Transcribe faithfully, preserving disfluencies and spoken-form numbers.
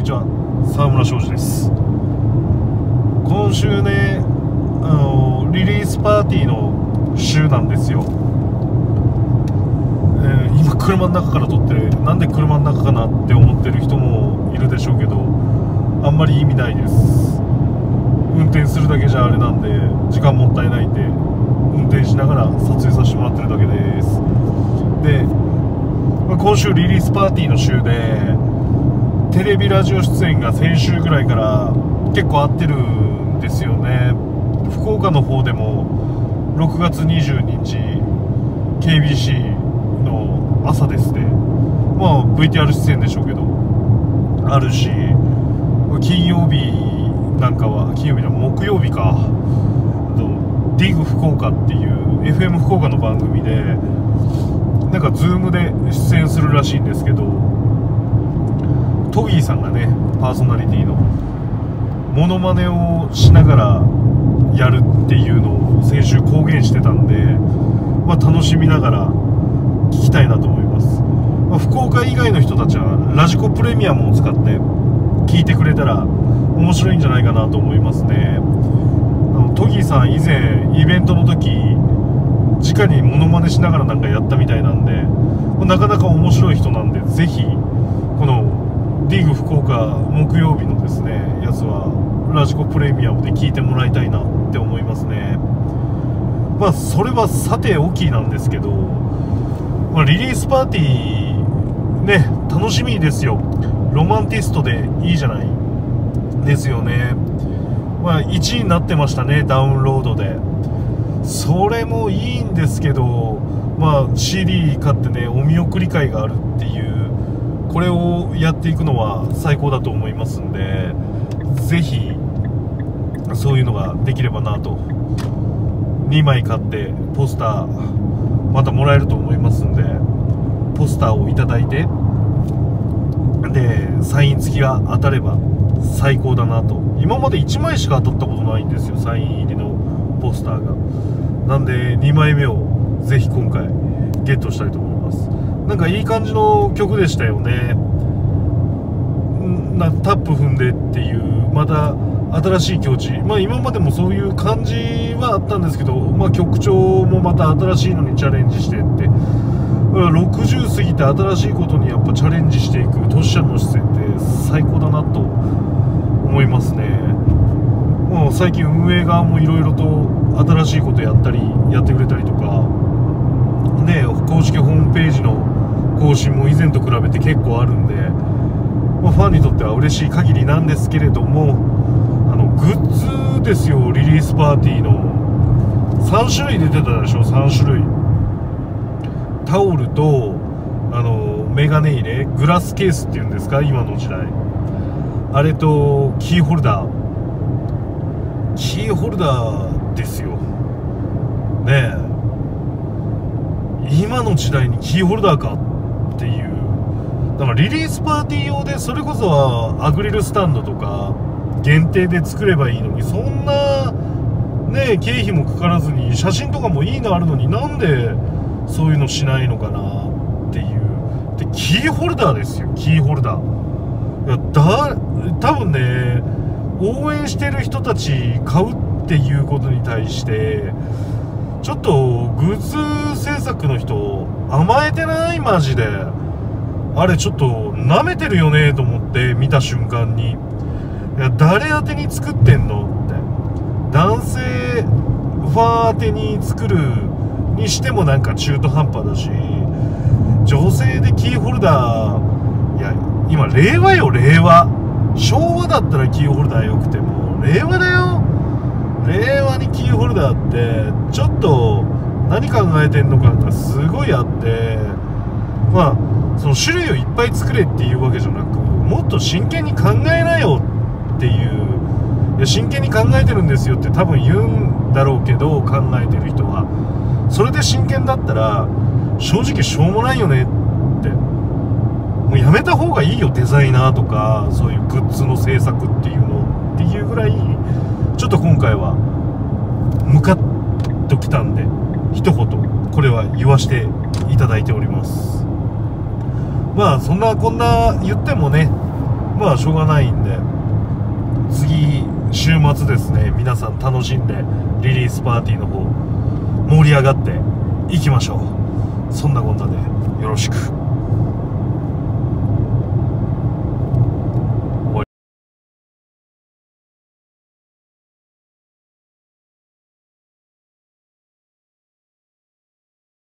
ちは、沢村庄司です。今週ね、あのリリースパーティーの週なんですよ。えー、今車の中から撮ってる。なんで車の中かなって思ってる人もいるでしょうけど、あんまり意味ないです。運転するだけじゃあれなんで、時間もったいないんで運転しながら撮影させてもらってるだけです。で、まあ、今週リリースパーティーの週で、テレビラジオ出演が先週ぐらいから結構合ってるんですよね。福岡の方でもろくがつにじゅうににち ケービーシー の朝ですね、まあ ブイティーアール 出演でしょうけどあるし、金曜日なんかは金曜日の木曜日か、ディグ福岡っていう エフエム 福岡の番組でなんかズームで出演するらしいんですけど、トギーさんがね、パーソナリティのモノマネをしながらやるっていうのを先週公言してたんで、まあ、楽しみながら聞きたいなと思います。まあ、福岡以外の人たちはラジコプレミアムを使って聞いてくれたら面白いんじゃないかなと思いますね。あのトギーさん以前イベントの時直にモノマネしながらなんかやったみたいなんで、なかなか面白い人なんで、ぜひこのディグ福岡木曜日のですねやつはラジコプレミアムで聞いてもらいたいなって思いますね。まあそれはさておきなんですけど、まあ、リリースパーティーね、楽しみですよ。ロマンティストでいいじゃないですよね。まあいちいになってましたね、ダウンロードで。それもいいんですけど、まあ シーディー 買ってね、お見送り会があるっていう、これをやっていくのは最高だと思いますんで、ぜひそういうのができればなと。にまい買ってポスターまたもらえると思いますんで、ポスターをいただいて、でサイン付きが当たれば最高だなと。今までいちまいしか当たったことないんですよ、サイン入りのポスターが。なんでにまいめをぜひ今回ゲットしたいと思います。なんかいい感じの曲でしたよね。なタップ踏んでっていう、また新しい境地。まあ今までもそういう感じはあったんですけど、まあ曲調もまた新しいのにチャレンジしてって、ろくじゅう過ぎて新しいことにやっぱチャレンジしていくトシちゃんの姿勢って最高だなと思いますね。もう最近運営側もいろいろと新しいことやったりやってくれたりとかね、公式ホームページの更新も以前と比べて結構あるんで、まあ、ファンにとっては嬉しい限りなんですけれども、あのグッズですよ。リリースパーティーのさんしゅるい出てたでしょ。さんしゅるいタオルとあのメガネ入れ、グラスケースっていうんですか、今の時代。あれとキーホルダーキーホルダーですよねえ。今の時代にキーホルダーかっていう。だからリリースパーティー用でそれこそはアクリルスタンドとか限定で作ればいいのに、そんなね経費もかからずに、写真とかもいいのあるのに、なんでそういうのしないのかなっていう。でキーホルダーですよ、キーホルダー。いやだ多分ね、応援してる人たち買うっていうことに対してちょっとグッズ制作の人甘えてない？マジであれちょっと舐めてるよねと思って見た瞬間に、いや誰宛てに作ってんのって。男性ファン宛てに作るにしてもなんか中途半端だし、女性でキーホルダー、いや今令和よ、令和。昭和だったらキーホルダーよくても、令和だよ。令和にキーホルダーってちょっと何考えてんのかがすごいあって、まあその種類をいっぱい作れっていうわけじゃなく、もっと真剣に考えなよっていう。いや真剣に考えてるんですよって多分言うんだろうけど、考えてる人はそれで真剣だったら正直しょうもないよねって。もうやめた方がいいよ、デザイナーとかそういうグッズの制作っていうのっていうぐらい、ちょっと今回はムカッときたんで一言これは言わせていただいております。まあそんなこんな言ってもね、 まあしょうがないんで、次週末ですね、皆さん楽しんでリリースパーティーの方盛り上がっていきましょう。そんなこんなでよろしく。